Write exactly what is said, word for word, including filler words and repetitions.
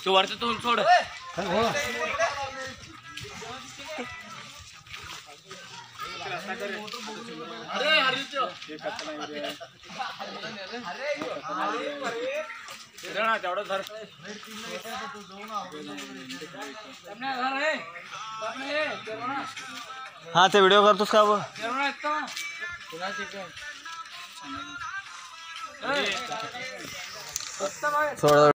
तू वरचं तू सोड. अरे हरिचो तेवढं धर. हाँ ते वीडियो करतोस का वो थोड़ा